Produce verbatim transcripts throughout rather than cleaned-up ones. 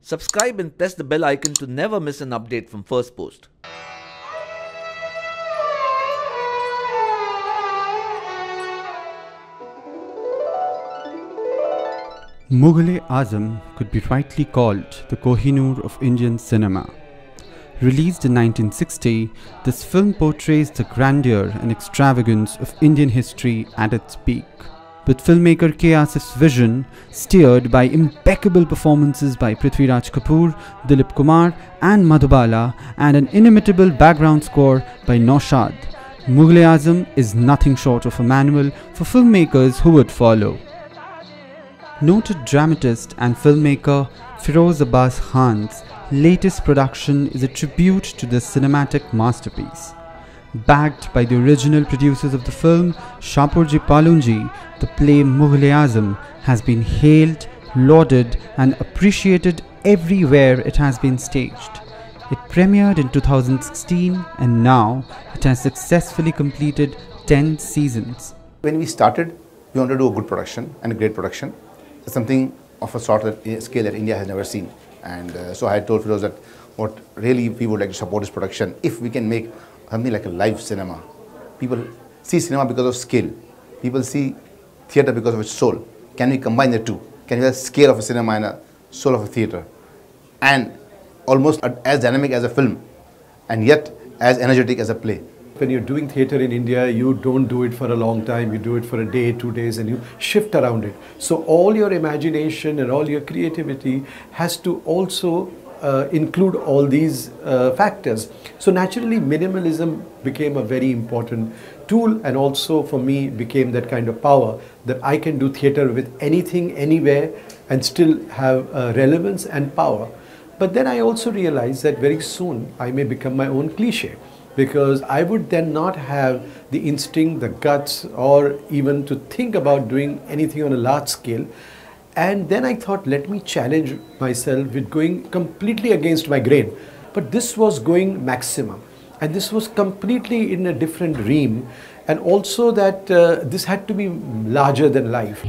Subscribe and press the bell icon to never miss an update from First Post. Mughal-E-Azam could be rightly called the Kohinoor of Indian cinema. Released in nineteen sixty, this film portrays the grandeur and extravagance of Indian history at its peak. With filmmaker K Asif's vision, steered by impeccable performances by Prithviraj Kapoor, Dilip Kumar and Madhubala, and an inimitable background score by Naushad, Mughal-E-Azam is nothing short of a manual for filmmakers who would follow. Noted dramatist and filmmaker Feroz Abbas Khan's latest production is a tribute to this cinematic masterpiece. Backed by the original producers of the film, Shapurji Palunji, the play Mughal-E-Azam has been hailed, lauded and appreciated everywhere it has been staged. It premiered in two thousand sixteen and now it has successfully completed ten seasons. When we started, we wanted to do a good production and a great production. It's something of a sort of scale that India has never seen. And uh, so I had told Feroz that what really we would like to support this production if we can make something like a live cinema. People see cinema because of scale. People see theatre because of its soul. Can we combine the two? Can we have a scale of a cinema and a soul of a theatre? And almost as dynamic as a film and yet as energetic as a play. When you're doing theatre in India, you don't do it for a long time, you do it for a day, two days and you shift around it. So all your imagination and all your creativity has to also uh, include all these uh, factors. So naturally minimalism became a very important tool, and also for me became that kind of power that I can do theatre with anything, anywhere and still have uh, relevance and power. But then I also realized that very soon I may become my own cliche, because I would then not have the instinct, the guts, or even to think about doing anything on a large scale. And then I thought, let me challenge myself with going completely against my grain. But this was going maximum. And this was completely in a different realm. And also that uh, this had to be larger than life.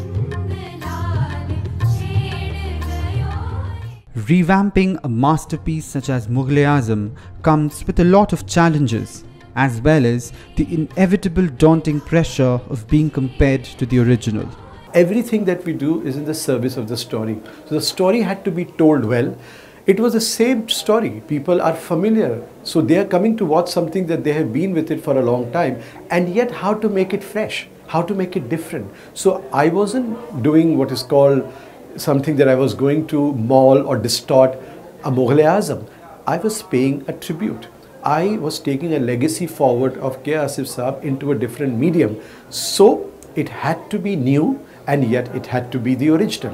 Revamping a masterpiece such as Mughal-E-Azam comes with a lot of challenges, as well as the inevitable daunting pressure of being compared to the original. Everything that we do is in the service of the story. So the story had to be told well. It was the same story. People are familiar. So they are coming to watch something that they have been with it for a long time, and yet how to make it fresh, how to make it different. So I wasn't doing what is called something that I was going to maul or distort a Mughal-E-Azam. I was paying a tribute. I was taking a legacy forward of K Asif Saab into a different medium. So it had to be new, and yet it had to be the original.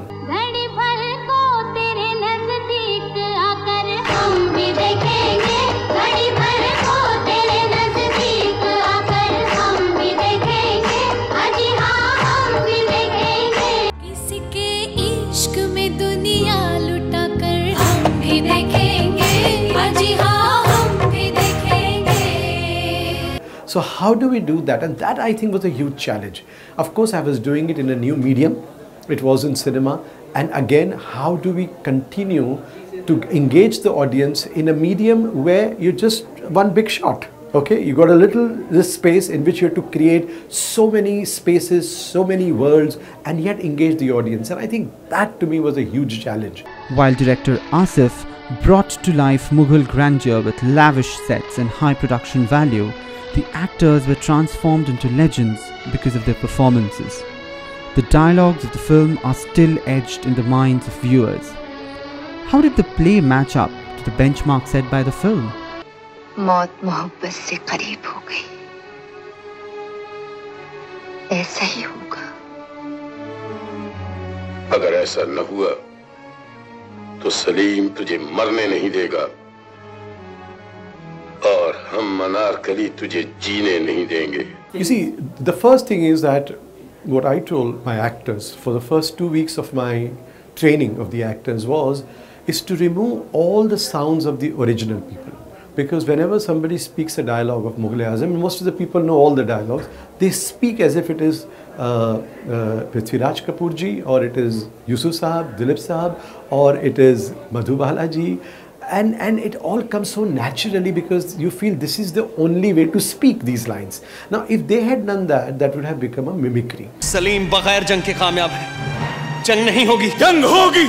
So how do we do that? And that I think was a huge challenge. Of course, I was doing it in a new medium. It was in cinema. And again, how do we continue to engage the audience in a medium where you're just one big shot? Okay, you got a little this space in which you have to create so many spaces, so many worlds, and yet engage the audience. And I think that to me was a huge challenge. While director Asif brought to life Mughal grandeur with lavish sets and high production value, the actors were transformed into legends because of their performances. The dialogues of the film are still etched in the minds of viewers. How did the play match up to the benchmark set by the film? मौत मोहब्बत से करीब हो गई, ऐसा ही होगा। अगर ऐसा न हुआ तो सलीम तुझे मरने नहीं देगा और हम अनारकली तुझे जीने नहीं देंगे। You see, the first thing is that what I told my actors for the first two weeks of my training of the actors was is to remove all the sounds of the original people. Because whenever somebody speaks a dialogue of Mughal-E-Azam, most of the people know all the dialogues, they speak as if it is uh, Prithviraj Kapoor ji, or it is Yusuf Sahab, Dilip Sahab, or it is Madhubala ji. And, and it all comes so naturally because you feel this is the only way to speak these lines. Now, if they had done that, that would have become a mimicry. Salim बगैर जंग के कामयाब है, जंग नहीं होगी, जंग होगी.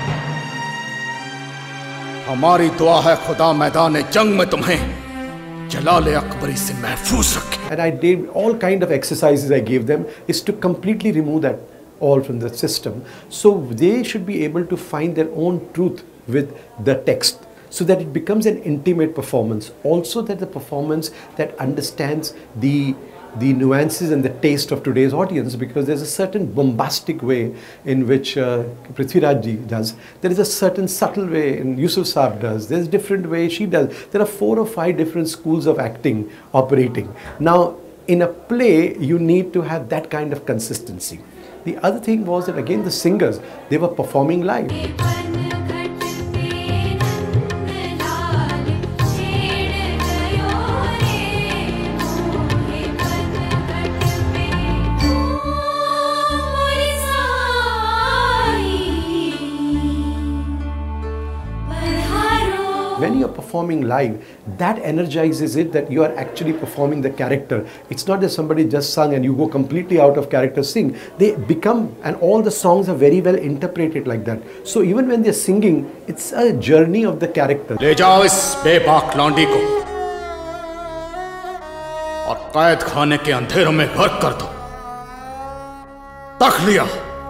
हमारी दुआ है खुदा मैदान जंग में तुम्हें जलाल अकबरी से महफूज रखे. And I did all kind of exercises I gave them is to completely remove that all from the system. So they should be able to find their own truth with the text, so that it becomes an intimate performance. Also that the performance that understands the the nuances and the taste of today's audience, because there's a certain bombastic way in which uh, Prithviraj ji does. There is a certain subtle way in Yusuf Saab does. There's a different way she does. There are four or five different schools of acting operating. Now, in a play, you need to have that kind of consistency. The other thing was that again the singers, they were performing live. When you're performing live, that energizes it that you are actually performing the character. It's not that somebody just sung and you go completely out of character sing. They become, and all the songs are very well interpreted like that. So even when they're singing, it's a journey of the character. ले जाओ इस बेबाक लौंडी को और कैद खाने के अंधेरों में गर्क कर दो. तक लिया.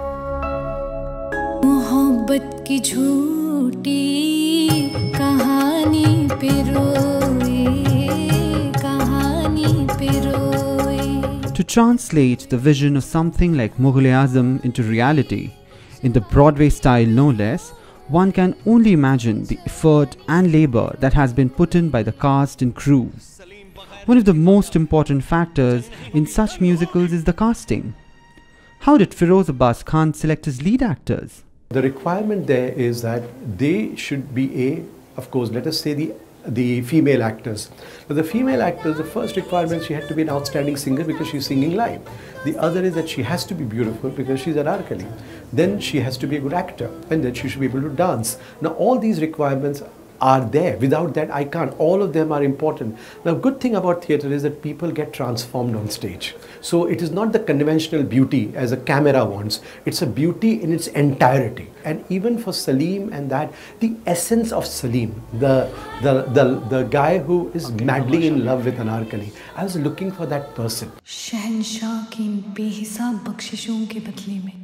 मोहब्बत की झूठी कहानी पे रोए, कहानी पे रोए. To translate the vision of something like Mughal-E-Azam into reality, in the Broadway style no less, one can only imagine the effort and labor that has been put in by the cast and crew. One of the most important factors in such musicals is the casting. How did Feroz Abbas Khan select his lead actors? The requirement there is that they should be a, of course, let us say the the female actors. For the female actors, the first requirement, she had to be an outstanding singer because she's singing live. The other is that she has to be beautiful because she's anarkali. Then she has to be a good actor, and then she should be able to dance. Now all these requirements are there. Without that, I can't. All of them are important. Now, good thing about theatre is that people get transformed on stage. So it is not the conventional beauty as a camera wants. It's a beauty in its entirety. And even for Salim and that, the essence of Salim, the the the, the guy who is madly in love with Anarkali, I was looking for that person. शहंशाह की इन बेहिसाब बख्शिशों के बदले में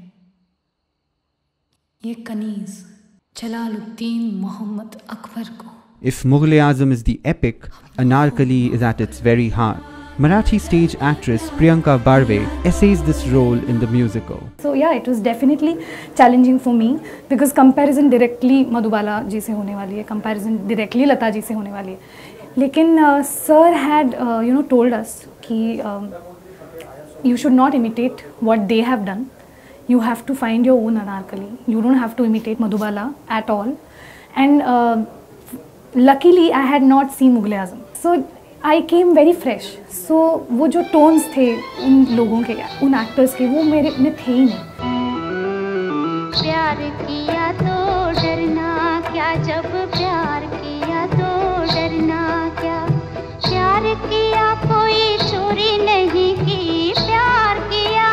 ये कनीज जलालुद्दीन मोहम्मद अकबर को. If Mughal-E-Azam is the epic, Anarkali is at its very heart. Marathi stage actress Priyanka Barve essays this role in the musical. So yeah, it was definitely challenging for me because comparison directly Madhubala ji se hone wali hai, comparison directly Lata ji se hone wali hai. Lekin uh, sir had uh, you know told us कि um, you should not imitate what they have done. You have to find your own Anarkali. You don't have to imitate Madhubala at all. And uh, luckily I had not seen Mughal-E-Azam. So I came very fresh. So वो जो tones थे उन लोगों के, उन actors के, वो मेरे में थे ही नहीं. प्यार किया तो डरना क्या, जब प्यार किया तो डरना क्या. प्यार किया कोई चोरी नहीं की, प्यार किया.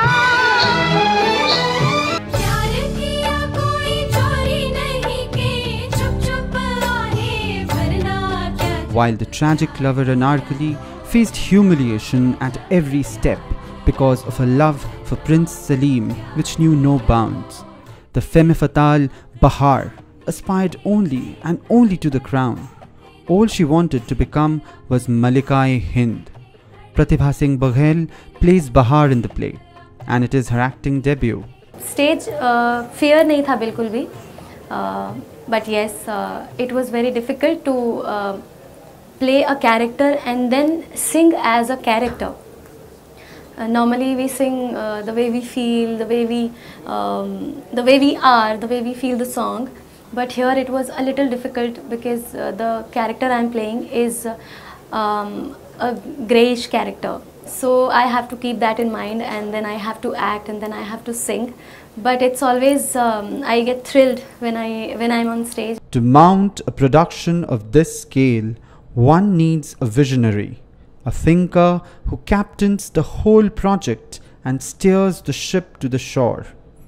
प्यार किया कोई चोरी नहीं की, चुप चुप आहे भरना क्या. While the tragic lover Anarkali faced humiliation at every step because of a love for Prince Salim which knew no bounds, the femme fatale Bahar aspired only and only to the crown. All she wanted to become was Malika-e-Hind. Pratibha Singh Baghel plays Bahar in the play, and it is her acting debut. Stage uh, fear nahi tha bilkul bhi, uh, but yes, uh, it was very difficult to uh, play a character and then sing as a character. Uh, normally we sing uh, the way we feel, the way we, um, the way we are, the way we feel the song. But here it was a little difficult because uh, the character I am playing is uh, um, a greyish character. So I have to keep that in mind, and then I have to act, and then I have to sing. But it's always, um, I get thrilled when, I, when I'm on stage. To mount a production of this scale, one needs a visionary, a thinker who captains the whole project and steers the ship to the shore.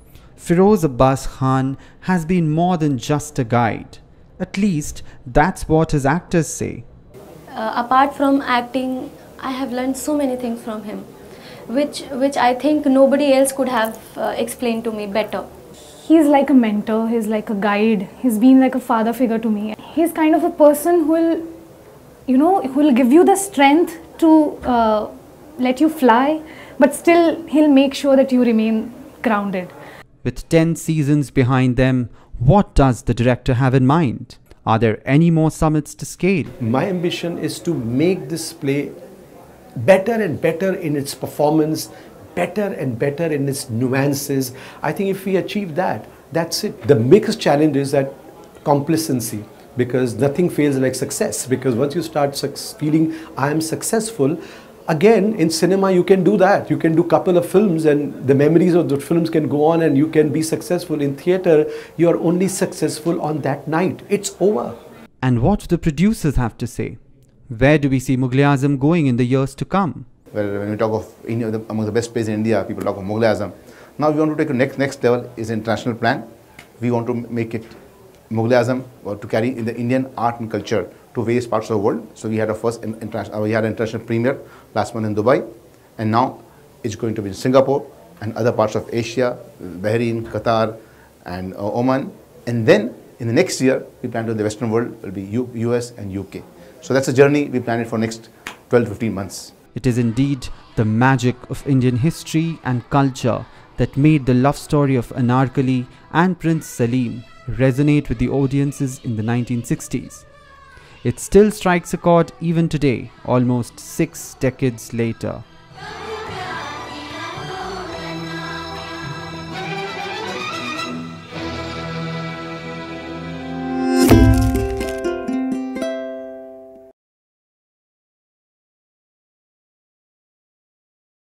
Feroz Abbas Khan has been more than just a guide. At least that's what his actors say. Uh, apart from acting, I have learned so many things from him, which, which I think nobody else could have uh, explained to me better. He's like a mentor, he's like a guide, he's been like a father figure to me. He's kind of a person who will, you know, who will give you the strength to uh, let you fly, but still he'll make sure that you remain grounded. With ten seasons behind them, what does the director have in mind? Are there any more summits to scale? My ambition is to make this play better and better in its performance, better and better in its nuances. I think if we achieve that, that's it. The biggest challenge is that complacency, because nothing feels like success. Because once you start feeling I am successful, again in cinema you can do that. You can do a couple of films and the memories of the films can go on and you can be successful. In theatre, you are only successful on that night. It's over. And what do the producers have to say? Where do we see Mughal-E-Azam going in the years to come? Well, when we talk of India, the, among the best plays in India, people talk of Mughal-E-Azam. Now we want to take the next next level is international plan. We want to make it Mughal-E-Azam or to carry in the Indian art and culture to various parts of the world. So we had our first international, we had an international premiere last month in Dubai, and now it's going to be in Singapore and other parts of Asia, Bahrain, Qatar, and uh, Oman. And then in the next year, we plan to the Western world will be U US and U K. So that's a journey we plan it for next twelve to fifteen months. It is indeed the magic of Indian history and culture that made the love story of Anarkali and Prince Salim resonate with the audiences in the nineteen sixties. It still strikes a chord even today, almost six decades later.